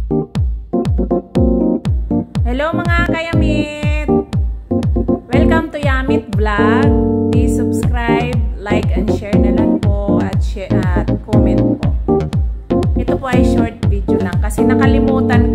Hello mga kayamit! Welcome to Yamit Vlog. Please subscribe, like, and share na lang po at comment po. Ito po ay short video lang kasi nakalimutan